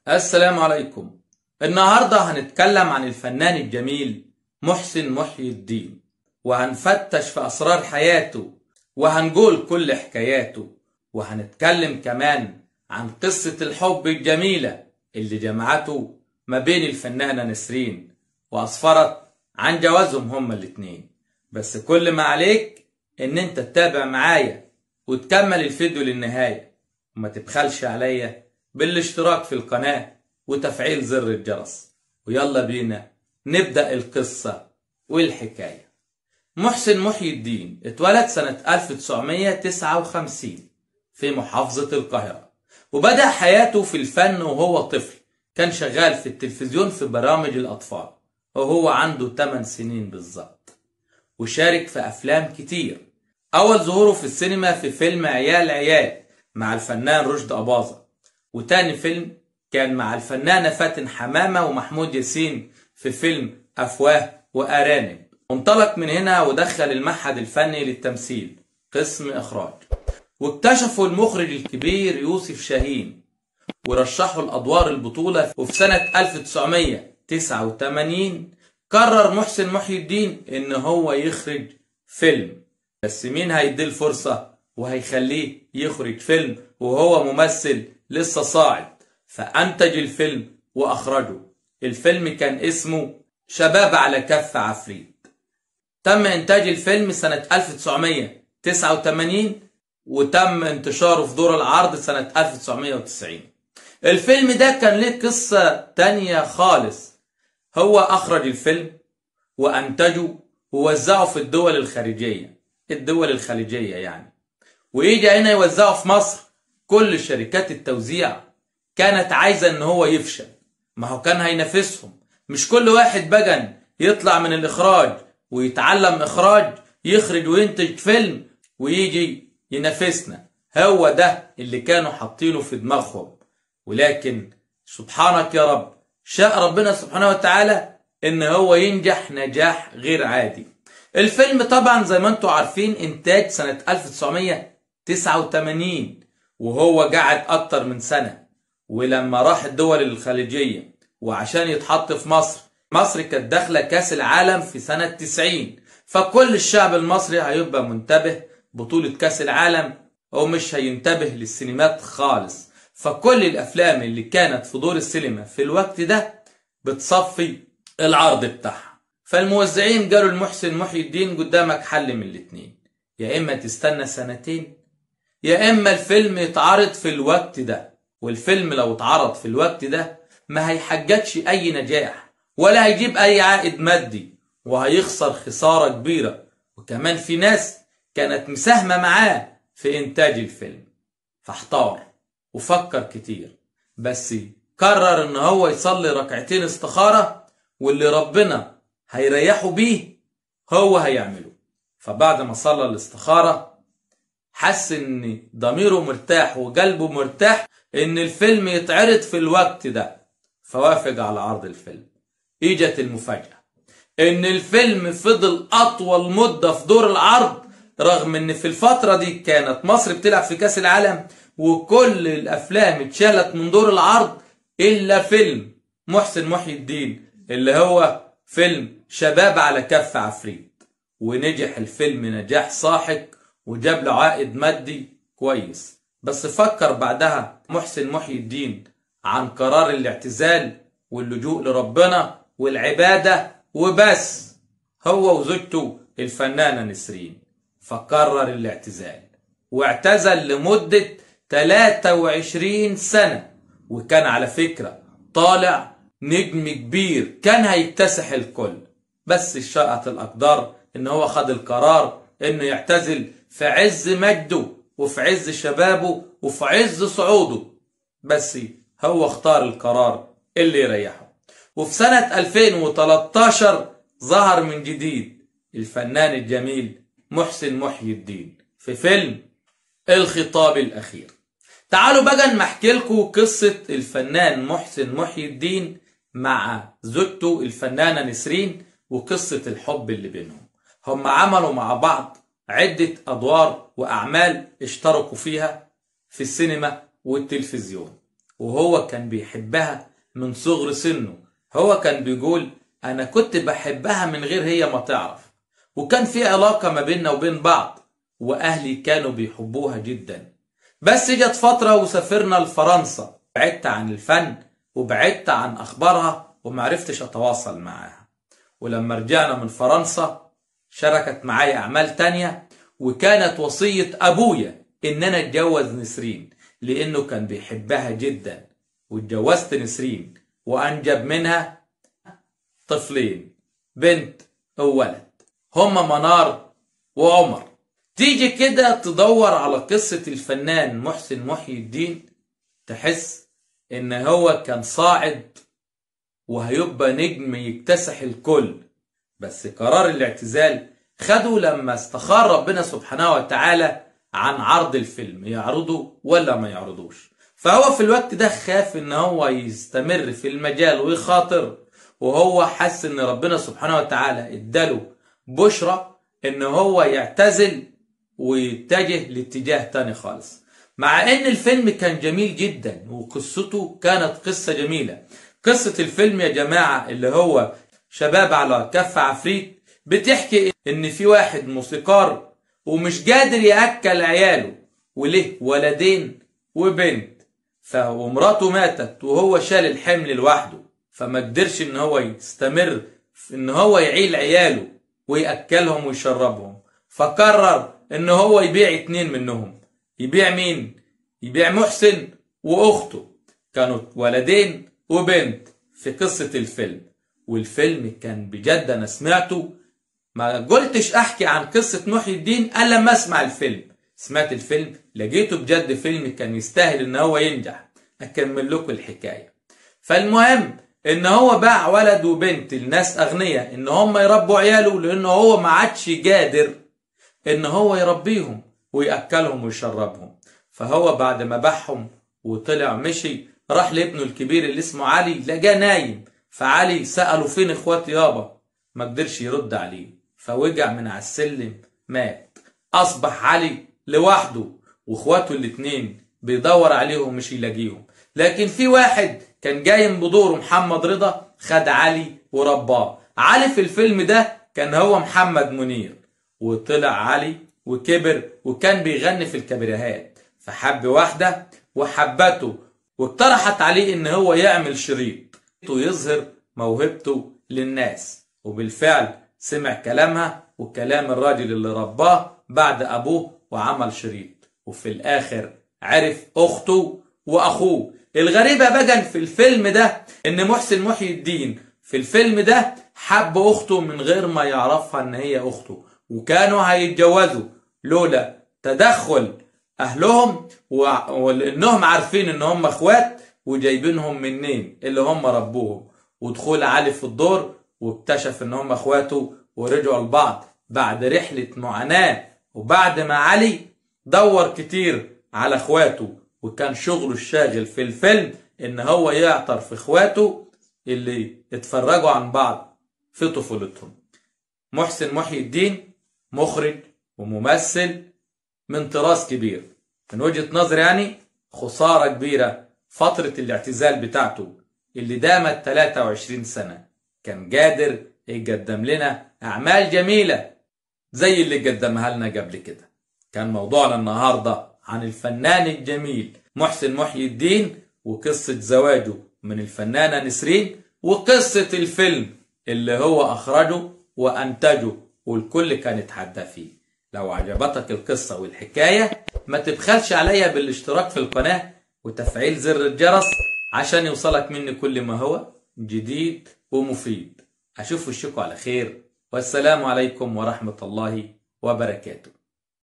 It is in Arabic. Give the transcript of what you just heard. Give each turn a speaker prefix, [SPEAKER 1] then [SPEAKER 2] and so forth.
[SPEAKER 1] السلام عليكم. النهاردة هنتكلم عن الفنان الجميل محسن محي الدين، وهنفتش في أسرار حياته وهنقول كل حكاياته، وهنتكلم كمان عن قصة الحب الجميلة اللي جمعته ما بين الفنانة نسرين وأسفرت عن جوازهم هما الاتنين. بس كل ما عليك ان انت تتابع معايا وتكمل الفيديو للنهاية، وما تبخلش عليا بالاشتراك في القناة وتفعيل زر الجرس. ويلا بينا نبدأ القصة والحكاية. محسن محي الدين اتولد سنة 1959 في محافظة القاهرة، وبدأ حياته في الفن وهو طفل. كان شغال في التلفزيون في برامج الأطفال وهو عنده 8 سنين بالظبط، وشارك في أفلام كتير. أول ظهوره في السينما في فيلم عيال عيال مع الفنان رشدي أباظة، وتاني فيلم كان مع الفنانة فاتن حمامة ومحمود ياسين في فيلم أفواه وأرانب. انطلق من هنا ودخل المعهد الفني للتمثيل قسم إخراج، واكتشفوا المخرج الكبير يوسف شاهين ورشحوا الأدوار البطولة. وفي سنة 1989 قرر محسن محي الدين إن هو يخرج فيلم، بس مين هيديه الفرصة وهيخليه يخرج فيلم وهو ممثل لسه صاعد؟ فأنتج الفيلم وأخرجه. الفيلم كان اسمه شباب على كف عفريت. تم إنتاج الفيلم سنة 1989 وتم انتشاره في دور العرض سنة 1990. الفيلم ده كان ليه قصة تانية خالص. هو أخرج الفيلم وأنتجه ووزعه في الدول الخليجية يعني، ويجي هنا يوزعه في مصر. كل شركات التوزيع كانت عايزة ان هو يفشل، ما هو كان هينافسهم. مش كل واحد بقى يطلع من الإخراج ويتعلم إخراج يخرج وينتج فيلم ويجي ينافسنا. هو ده اللي كانوا حاطينه في دماغهم، ولكن سبحانك يا رب، شاء ربنا سبحانه وتعالى ان هو ينجح نجاح غير عادي. الفيلم طبعا زي ما انتم عارفين انتاج سنة 1989، وهو قعد اكتر من سنة. ولما راح الدول الخليجية وعشان يتحط في مصر كانت داخلة كاس العالم في سنة 90، فكل الشعب المصري هيبقى منتبه بطولة كاس العالم ومش هينتبه للسينمات خالص. فكل الافلام اللي كانت في دور السينما في الوقت ده بتصفي العرض بتاعها. فالموزعين قالوا لمحسن محي الدين قدامك حل من الاتنين، يا اما تستنى سنتين يا اما الفيلم يتعرض في الوقت ده. والفيلم لو اتعرض في الوقت ده ما هيحققش اي نجاح ولا هيجيب اي عائد مادي، وهيخسر خسارة كبيرة. وكمان في ناس كانت مساهمة معاه في انتاج الفيلم. فاحتار وفكر كتير، بس قرر ان هو يصلي ركعتين استخارة، واللي ربنا هيريحه بيه هو هيعمله. فبعد ما صلى الاستخارة حس ان ضميره مرتاح وقلبه مرتاح ان الفيلم يتعرض في الوقت ده، فوافق على عرض الفيلم. اجت المفاجأة ان الفيلم فضل اطول مدة في دور العرض، رغم ان في الفترة دي كانت مصر بتلعب في كاس العالم وكل الافلام اتشالت من دور العرض الا فيلم محسن محي الدين اللي هو فيلم شباب على كف عفريت. ونجح الفيلم نجاح ساحق وجاب له عائد مادي كويس. بس فكر بعدها محسن محي الدين عن قرار الاعتزال واللجوء لربنا والعبادة وبس، هو وزوجته الفنانة نسرين. فقرر الاعتزال واعتزل لمدة 23 سنة، وكان على فكرة طالع نجم كبير كان هيكتسح الكل. بس شاءت الأقدار ان هو خد القرار انه يعتزل في عز مجده وفي عز شبابه وفي عز صعوده، بس هو اختار القرار اللي يريحه. وفي سنة 2013 ظهر من جديد الفنان الجميل محسن محي الدين في فيلم الخطاب الأخير. تعالوا بقى نحكي لكم قصة الفنان محسن محي الدين مع زوجته الفنانة نسرين وقصة الحب اللي بينهم. هم عملوا مع بعض عدة أدوار وأعمال اشتركوا فيها في السينما والتلفزيون، وهو كان بيحبها من صغر سنه. هو كان بيقول أنا كنت بحبها من غير هي ما تعرف، وكان في علاقة ما بيننا وبين بعض، وأهلي كانوا بيحبوها جدا. بس جت فترة وسافرنا لفرنسا، بعدت عن الفن وبعدت عن أخبارها ومعرفتش أتواصل معاها. ولما رجعنا من فرنسا شاركت معايا أعمال تانية، وكانت وصية أبويا إن أنا أتجوز نسرين لأنه كان بيحبها جدا. واتجوزت نسرين وأنجب منها طفلين، بنت وولد، هما منار وعمر. تيجي كده تدور على قصة الفنان محسن محي الدين تحس إن هو كان صاعد وهيبقى نجم يكتسح الكل، بس قرار الاعتزال خده لما استخار ربنا سبحانه وتعالى عن عرض الفيلم، يعرضه ولا ما يعرضوش. فهو في الوقت ده خاف ان هو يستمر في المجال ويخاطر، وهو حس ان ربنا سبحانه وتعالى اداله بشرى ان هو يعتزل ويتجه لاتجاه تاني خالص. مع ان الفيلم كان جميل جدا وقصته كانت قصة جميلة. قصة الفيلم يا جماعة اللي هو شباب على كف عفريت بتحكي ان في واحد موسيقار ومش قادر يأكل عياله، وليه ولدين وبنت، ومراته ماتت وهو شال الحمل لوحده، فما قدرش ان هو يستمر في ان هو يعيل عياله ويأكلهم ويشربهم، فقرر ان هو يبيع 2 منهم. يبيع مين؟ يبيع محسن واخته، كانوا ولدين وبنت في قصة الفيلم. والفيلم كان بجد انا سمعته، ما قلتش احكي عن قصة محي الدين الا لما اسمع الفيلم. سمعت الفيلم لقيته بجد فيلم كان يستاهل ان هو ينجح. اكمل لكم الحكاية. فالمهم ان هو باع ولد وبنت لناس اغنياء ان هم يربوا عياله، لانه هو ما عادش قادر ان هو يربيهم ويأكلهم ويشربهم. فهو بعد ما باعهم وطلع مشي راح لابنه الكبير اللي اسمه علي، لقاه نايم. فعلي سأله فين اخواتي يابا؟ ما قدرش يرد عليه، فوقع من على السلم مات. اصبح علي لوحده واخواته الاتنين بيدور عليهم مش يلاقيهم. لكن في واحد كان قايم بدوره محمد رضا خد علي ورباه. علي في الفيلم ده كان هو محمد منير، وطلع علي وكبر وكان بيغني في الكبريهات، فحب واحدة وحبته واقترحت عليه ان هو يعمل شريط ويظهر موهبته للناس. وبالفعل سمع كلامها وكلام الراجل اللي رباه بعد ابوه وعمل شريط، وفي الاخر عرف اخته واخوه. الغريبة بقى في الفيلم ده ان محسن محي الدين في الفيلم ده حب اخته من غير ما يعرفها ان هي اخته، وكانوا هيتجوزوا لولا تدخل اهلهم ولانهم عارفين ان هم اخوات وجايبينهم منين اللي هم ربوهم. ودخول علي في الدور واكتشف ان هم اخواته ورجعوا لبعض بعد رحلة معاناة، وبعد ما علي دور كتير على اخواته وكان شغله الشاغل في الفيلم ان هو يعتر في اخواته اللي اتفرجوا عن بعض في طفولتهم. محسن محي الدين مخرج وممثل من طراز كبير، من وجهة نظر يعني خسارة كبيرة فترة الاعتزال بتاعته اللي دامت 23 سنة. كان قادر يقدم لنا أعمال جميلة زي اللي قدمها لنا قبل كده. كان موضوعنا النهاردة عن الفنان الجميل محسن محي الدين وقصة زواجه من الفنانة نسرين وقصة الفيلم اللي هو أخرجه وأنتجه والكل كان يتحدى فيه. لو عجبتك القصة والحكاية ما تبخلش عليا بالاشتراك في القناة وتفعيل زر الجرس عشان يوصلك مني كل ما هو جديد ومفيد. أشوف وشكوا على خير، والسلام عليكم ورحمة الله وبركاته.